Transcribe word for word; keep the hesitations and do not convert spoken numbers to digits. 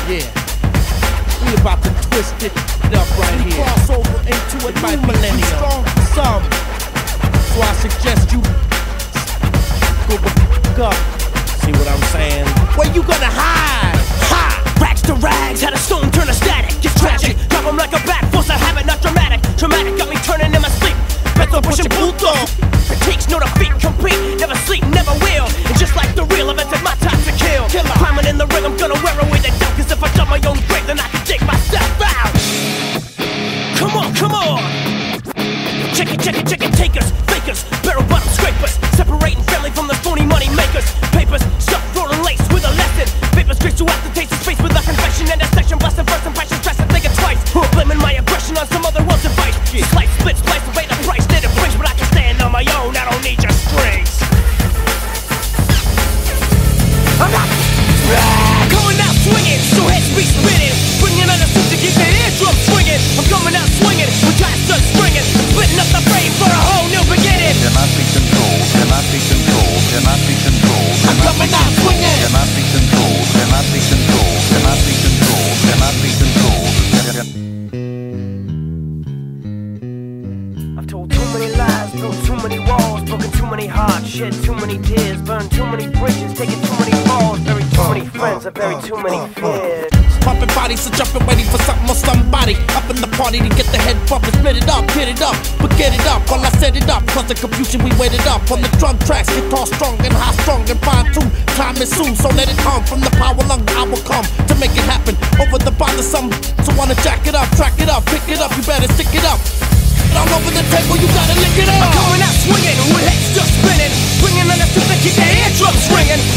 Yeah, we about to twist it up right here. Cross over into a new millennium. Strong for some, so I suggest you go the up. See what I'm saying? Where you gonna hide? Ha! Rags to rags, had a stone turn to static. It's tragic, drop 'em like a bat, force a habit, not dramatic. Traumatic, got me turning in my sleep. Beto pushing puto. The takes no defeat, compete, never sleep, never will. And just like the real events, it's my time to kill. Killer. Climbing in the ring, I'm gonna wear away the doubt. Cause if I jump my own grave, then I can dig myself out. Come on, come on. Check it, check it, check it, takers, fakers, barrel bottom scrapers. Separating family from the phony money makers. Papers, stuff rolling lace with a lesson. Papers, grease to aftertaste of space with a confession and a section. Blasting first impressions, dressing, thinking twice. Blaming my aggression on some other one's advice. Slice, split, splice, away the price. Did a bridge, but I can stand on my own. I don't need your strings. I'm not coming out swinging, so heads be spinning. Bringing on a suit to keep the eardrum swinging. I'm coming out swinging, with ties start stringing. Splitting up the frame for a whole new beginning. Cannot be controlled, cannot be controlled, cannot be controlled. I'm coming out swinging. Cannot be controlled, cannot be controlled, cannot be controlled, cannot be controlled. I've told too many lies, built too many walls, broken too many hearts, shed too many tears, burned too many bridges, taken too many falls, buried too many friends, I buried too many fears. Pumping bodies, so jumping, waiting for something or somebody up in the party to get the head bump and split it up, hit it up, but get it up while I set it up. Cause the confusion we waited up on the drum tracks, guitar strong and high strong and fine too. Time is soon, so let it come from the power lung. I will come to make it happen over the bothersome. So wanna jack it up, track it up, pick it up, you better stick it up. All over the table, you gotta lick it up. I'm coming out swinging, with heads still spinning. Bringing on the suit to keep the eardrums ringing.